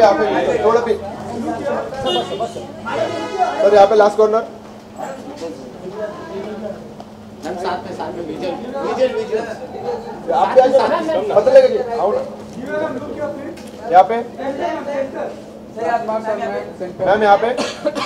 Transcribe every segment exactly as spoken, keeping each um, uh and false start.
यहाँ पे थोड़ा भी सर, यहाँ पे लास्ट कॉर्नर। साथ में साथ में विजुअल विजुअल विजुअल आप भी आ जाओ, पता लगेगा आओ ना यहाँ पे मैम, यहाँ पे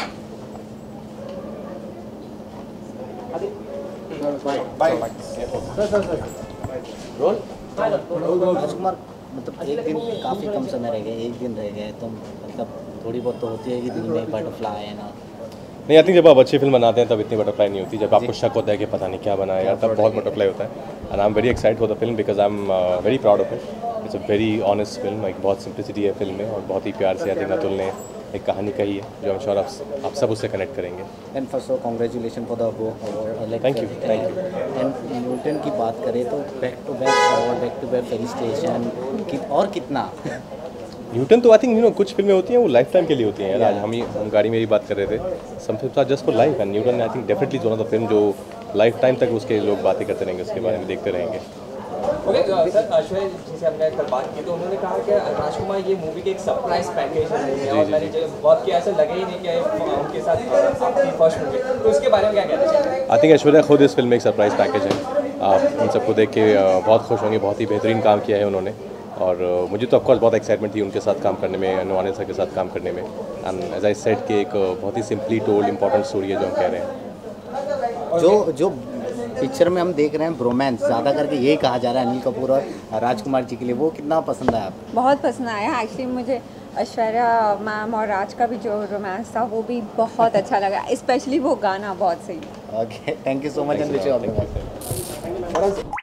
बाय सर सर सर रोल। राजकुमार, मतलब एक दिन काफ़ी कम समय रह गए, एक दिन रह गए तो मतलब थोड़ी बहुत तो होती है कि दिल में बटरफ्लाई है ना? नहीं, आई थिंक जब आप अच्छी फिल्म बनाते हैं तब इतनी बटरफ्लाई नहीं होती। जब आपको शक होता है कि पता नहीं क्या बनाया यार, तब बहुत बटरफ्लाई होता है। And I am very excited for the film because I am very proud of it. It's a very honest film, एक बहुत सिंप्लिसिटी है फिल्म में और बहुत ही प्यार से आई थिंक अतुल ने एक कहानी कही है जो आई एम श्योर आप आप सब उससे कनेक्ट करेंगे। And first of congratulation for the award. Thank you thank you. And Newton की बात करें तो back to back award, back to back felicitation और कितना न्यूटन तो आई थिंक यू नो कुछ फिल्में होती हैं वो लाइफ टाइम के लिए होती हैं यार। आज हम ही हम गाड़ी में ही बात कर रहे थे, some films are just for life and Newton I think definitely one of the film जो लाइफ टाइम तक उसके लोग बातें करते रहेंगे, उसके बारे में देखते रहेंगे। ओके सर, ऐश्वर्या जी से हमने कल बात की तो उन्होंने कहा कि राजकुमार ये मूवी के एक सरप्राइज पैकेज है और मैंने जो बहुत किया ऐसा लगे ही नहीं कि उनके साथ आपकी फर्स्ट मूवी, तो उसके बारे में क्या कहना चाहिए? आई थिंक ऐश्वर्या खुद इस फिल्म में एक सरप्राइज पैकेज है। आप उन सबको देख के बहुत खुश होंगे, बहुत ही बेहतरीन काम किया है उन्होंने और मुझे तो ऑफकोर्स बहुत एक्साइटमेंट थी उनके साथ काम करने में, नवाने सर के साथ काम करने में। एंड एज आई सेड कि एक बहुत ही सिंपली टोल्ड इंपॉर्टेंट स्टोरी है जो हम कह रहे हैं। जो जो पिक्चर में हम देख रहे हैं ब्रोमांस ज़्यादा करके यही कहा जा रहा है अनिल कपूर और राजकुमार जी के लिए, वो कितना पसंद आया आपको? बहुत पसंद आया एक्चुअली मुझे। ऐश्वर्या मैम और राज का भी जो रोमांस था वो भी बहुत अच्छा लगा, स्पेशली वो गाना बहुत सही। Okay, thank you so much and wish you all the best.